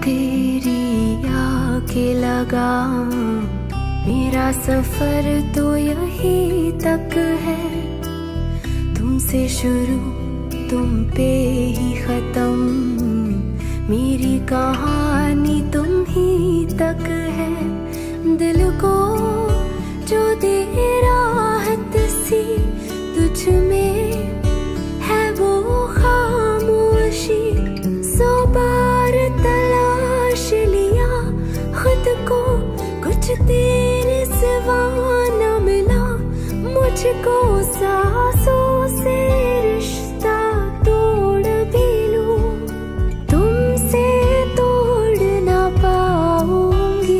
आखिरी आके लगा, मेरा सफर तो यही तक है। तुमसे शुरू तुम पे ही खत्म, मेरी कहानी तुम ही तक है। दिल को जो दे राहत सी तुझ में है वो खामोशी। 100 बार तलाश लिया खुद को, कुछ तेरे सिवा न मिला मुझको। सांसों से रिश्ता तोड़ भी लूं, तुमसे तोड़ ना पाऊंगी।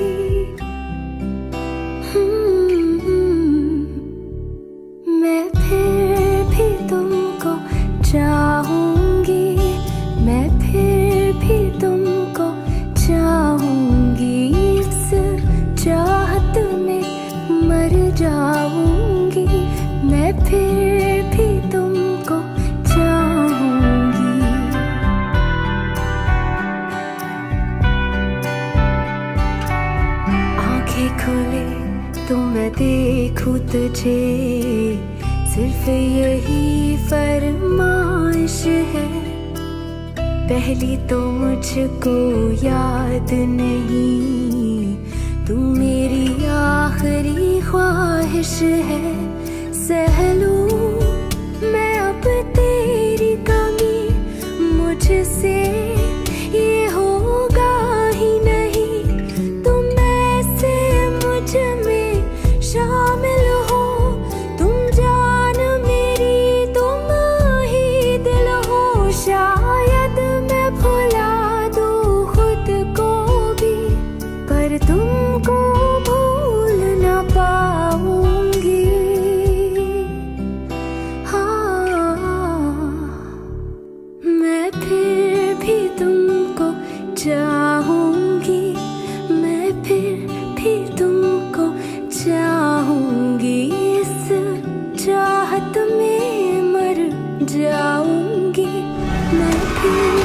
मैं फिर भी तुमको चाहूंगी, मैं फिर भी तुमको चाहूंगी। इस चाहत में मर जाऊंगी, मैं फिर भी तुमको चाहूंगी। आंखें खुले तो मैं देखूं तुझे, सिर्फ यही फरमाइश है। पहली तो मुझको याद नहीं, तू मेरी आखिरी ख्वाहिश है। सह लूं मैं अब तेरी कमी, मुझसे ये होगा ही नहीं। तुम ऐसे मुझ में शामिल हो, तुम जान मेरी तुम ही दिल हो। शायद मैं भुला दूं खुद को भी, पर तुमको भूल ना पाऊंगी। मैं फिर भी तुमको चाहूंगी, मैं फिर भी तुमको चाहूंगी। इस चाहत में मर जाऊंगी, मैं फिर